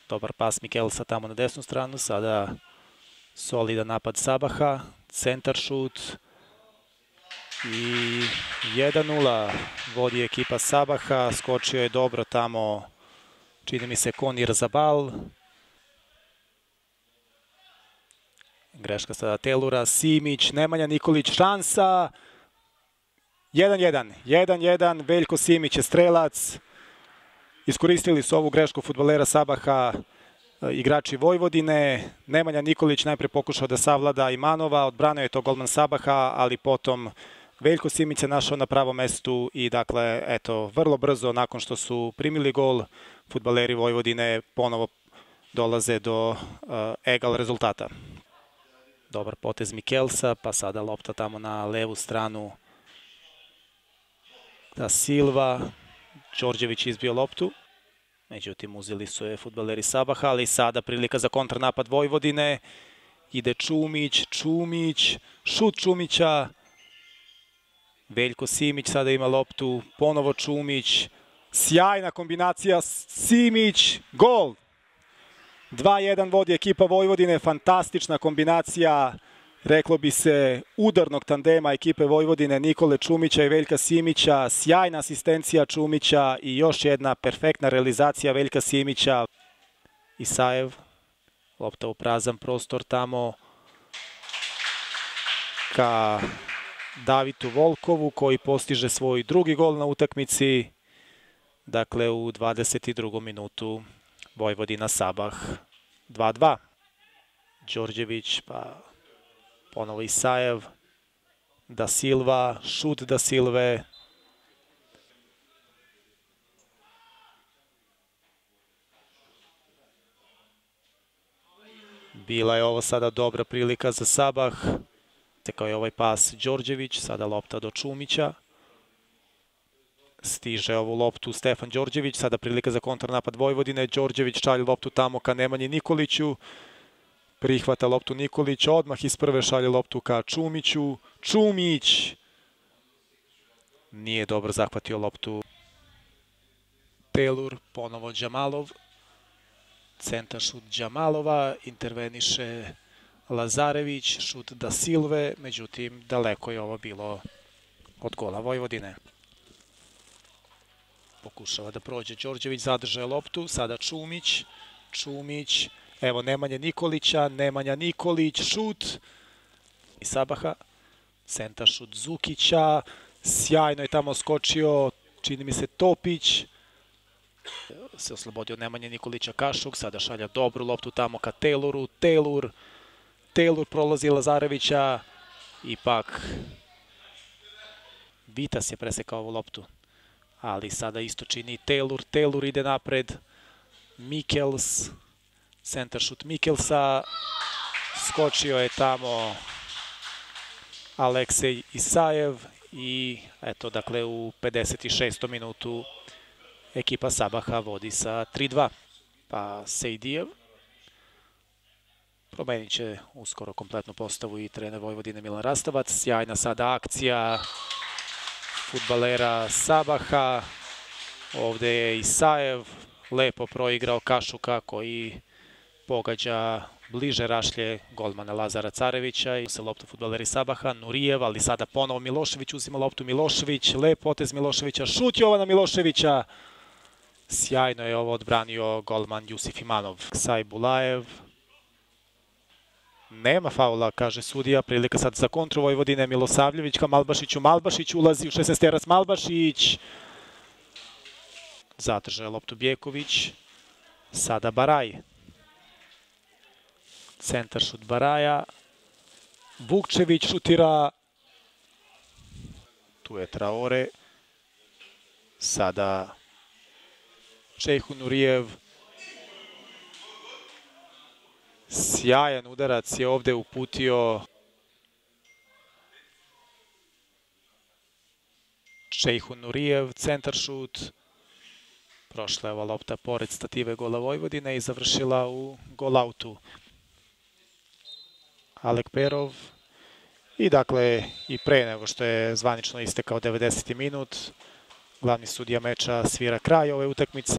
Dobar pas Mikelsa tamo na desnu stranu, sada solidan napad Sabaha, centar šut i 1:0 vodi ekipa Sabaha, skočio je dobro tamo, čini mi se Konir Zabal. Greška sada Telura, Simić, Nemanja Nikolić, šansa, 1:1, 1:1, Veljko Simić je strelac. Iskoristili su ovu grešku fudbalera Sabaha igrači Vojvodine. Nemanja Nikolić najpre pokušao da savlada Imanova, odbranio je to golman Sabaha, ali potom Veljko Simić se našao na pravom mestu i dakle, eto, vrlo brzo nakon što su primili gol, fudbaleri Vojvodine ponovo dolaze do egal rezultata. Dobar potez Mikelsa, pa sada lopta tamo na levu stranu da Silva. Đorđević izbio loptu, međutim uzeli su je fudbaleri Sabaha, ali sada prilika za kontranapad Vojvodine. Ide Čumić, šut Čumića. Veljko Simić sada ima loptu, ponovo Čumić. Sjajna kombinacija, Simić, gol! 2:1 vodi ekipa Vojvodine, fantastična kombinacija, reklo bi se, udarnog tandema ekipe Vojvodine, Nikole Čumića i Veljka Simića. Sjajna asistencija Čumića i još jedna perfektna realizacija Veljka Simića. Isajev, lopta u prazan prostor tamo ka Davitu Volkovu, koji postiže svoj drugi gol na utakmici. Dakle, u 22. minutu Vojvodina Sabah 2:2. Đorđević, pa ponovo Isajev, Da Silva, šut Da Silve. Bila je ovo sada dobra prilika za Sabah. Tekao je ovaj pas Đorđević, sada lopta do Čumića. Stiže ovu loptu Stefan Đorđević, sada prilika za kontranapad Vojvodine. Đorđević šalje loptu tamo ka Nemanji Nikoliću. Prihvata loptu Nikolić, odmah iz prve šalje loptu ka Čumiću. Čumić nije dobro zahvatio loptu. Telur, ponovo Đamalov. Centar šut Đamalova, interveniše Lazarević, šut Da Silve, međutim daleko je ovo bilo od gola Vojvodine. Pokušava da prođe Đorđević, zadržao loptu, sada Čumić, evo Nemanja Nikolića, Nemanja Nikolić, šut i Sabaha, centar šut Zukića, sjajno je tamo skočio, čini mi se Topić, se oslobodio Nemanja Nikolića Kašuk, sada šalja dobru loptu tamo ka Teluru, Telur prolazi Lazarevića, ipak Vitas je presekao ovu loptu, ali sada isto čini Telur ide napred, Mikels, centar šut Mikelsa, skočio je tamo Aleksej Isajev i eto, dakle, u 56. minutu ekipa Sabaha vodi sa 3:2. Pa Sejdijev promenit će uskoro kompletnu postavu i trener Vojvodine Milan Rastavac. Sjajna sada akcija fudbalera Sabaha. Ovde je Isajev lepo proigrao Kašuka koji pogađa bliže rašlje golmana Lazara Carevića. I se lopta fudbaleri Sabaha, Nurijev, ali sada ponovo Milošević uzima loptu. Milošević, lep potez Miloševića, šut Jovana Miloševića. Sjajno je ovo odbranio golman Jusif Imanov. Ksaj Bulajev. Nema faula, kaže sudija. Prilika sad za kontru Vojvodine. Milosavljević ka Malbašiću. Malbašić ulazi u 16-terac. Malbašić. Zadržao loptu Bjeković. Sada Baraj. Centar šut Baraja. Vukčević šutira. Tu je Traore. Sada Čejhu Nurijev. Sjajan udarac je ovde uputio Čejhu Nurijev, centar šut. Prošla je ova lopta pored stative gola Vojvodine i završila u golautu. Alek Perov. I dakle, i pre nego što je zvanično istekao 90. minut, glavni sudija meča svira kraj ove utakmice.